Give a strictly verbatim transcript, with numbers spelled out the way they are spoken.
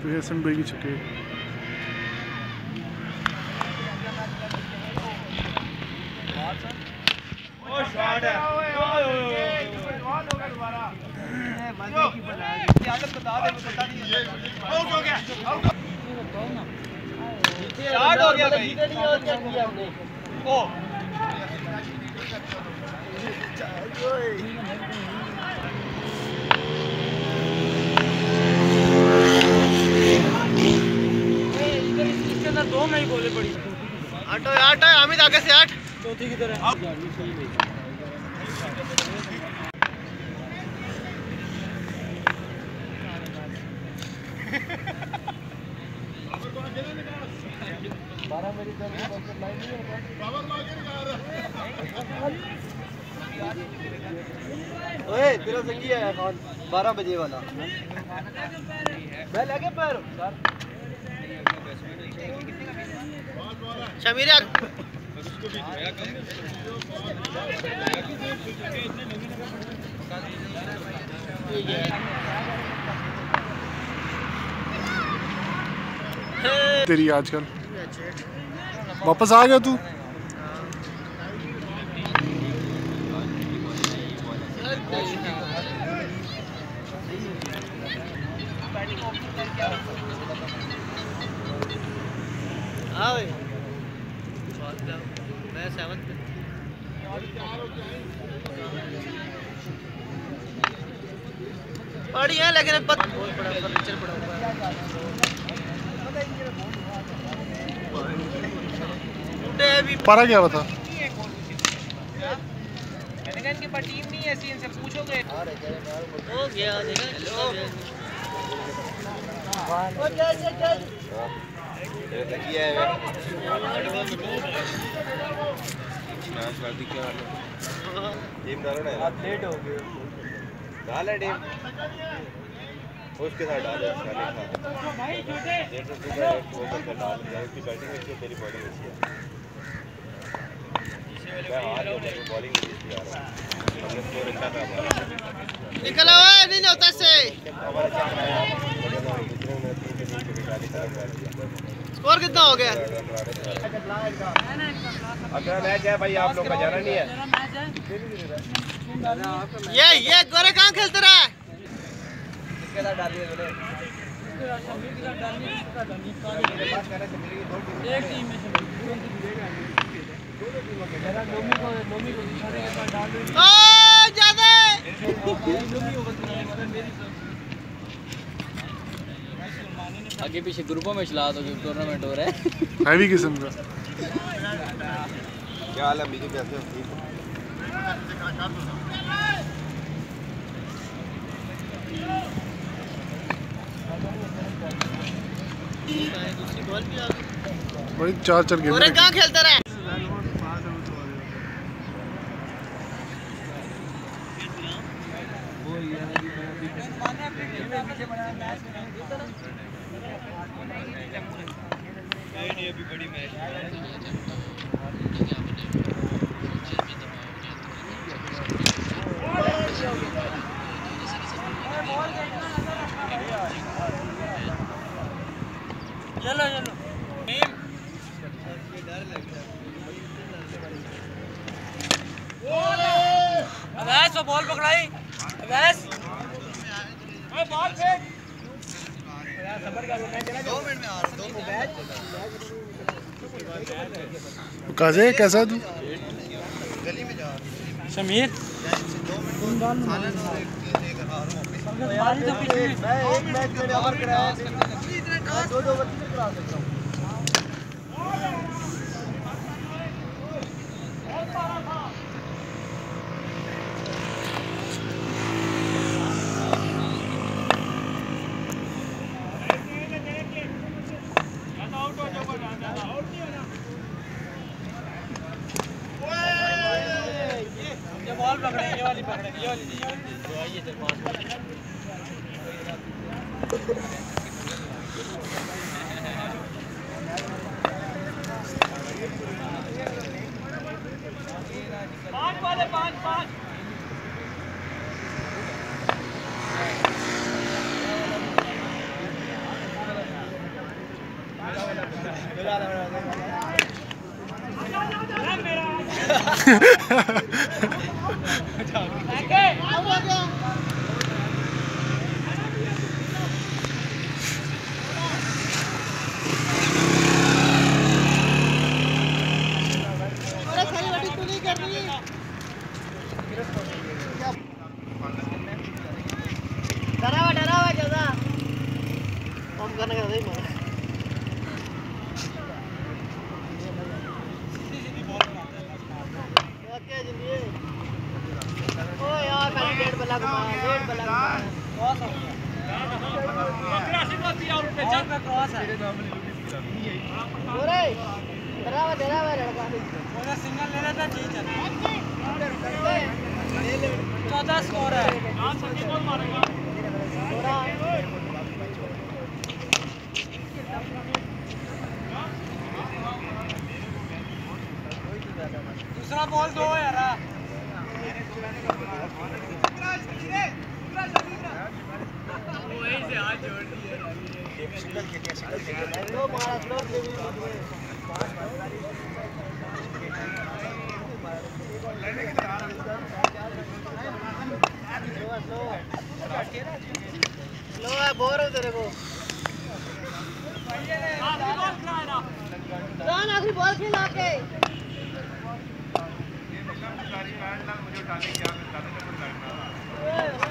Fission भाई की छक्के। दो में ही गोले पड़ी। आटो आटो अमित आगे से आठ चौथी की तरह। ओए तेरा संगी है कौन बारह बजे वाला मैं लगे पर शमीर तेरी आजकल वापस आ गया तू। हाँ भाई मैं सेवंथ पे पड़ी है लेकिन बहुत बड़ा फर्नीचर पड़ा हुआ है। पारा क्या बता इनके पास टीम नहीं है ऐसी इनसे पूछोगे हो गया देखो ओ क्या क्या क्या ये लगी है नाच वाली क्या हाल है टीम डालो ना आज लेट हो गए डाल है टीम उसके साथ डाल भाई छोटे डेढ़ सौ का रेट वो करके डाल जाए उसकी बैटिंग अच्छी है तेरी बॉलिंग अच्छी है मैं हार हो गया बॉलिंग अच्छी आ रहा है हमने स्कोर अच्छा था निकल ओए नहीं होता से स्कोर कितना हो गया अगला मैच है भाई आप लोग का जाना नहीं है ये ये गोरे कहाँ खेलते रहा है एक टीम में आगे पीछे ग्रुपों में चला तो टूर्नामेंट हो रहा है हैवी किस्म का। क्या हाल है बीजू कैसे हो दूसरी बॉल भी आ गई भाई चार चार गेम कहाँ खेलता रहा नहीं अभी बड़ी मैच चलो चलो अवैस वो बॉल पकड़ाई अवैस बॉल फेंक दो मिनट में आ रहा दो मिनट काजे कैसा तू गली में जा शमीर मैं एक मैच में ओवर कराया दो दो ओवर कितने करा सकता हूं बॉल पकड़े ये वाली पकड़े ये वाली ये वाली आइए चल पास पांच वाले पांच पांच डरावा डरावा ज्यादा हम करने का नहीं मार ओके जल्दी ओ यार पहले डेढ़ बल्ला घुमा डेढ़ बल्ला घुमा क्रॉस हो गया तिरासी को तीन और पे चल पे क्रॉस है ओरे डरावा डरावा लड़का ओने सिंगल ले रहा था जी चल चौदह स्कोर है आज छक्के कौन मारेगा दूसरा बॉल दो यार वहीं से हाथ जोड़ दिए लो मारा लो लो बोर हो तेरे को आखिरी बॉल खेला के मुझे उठाने की